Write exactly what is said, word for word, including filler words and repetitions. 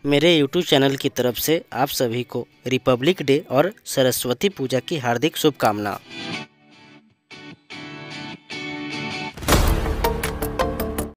मेरे YouTube channel की तरफ से आप सभी को रिपब्लिक डे और सरस्वती पूजा की हार्दिक शुभकामना।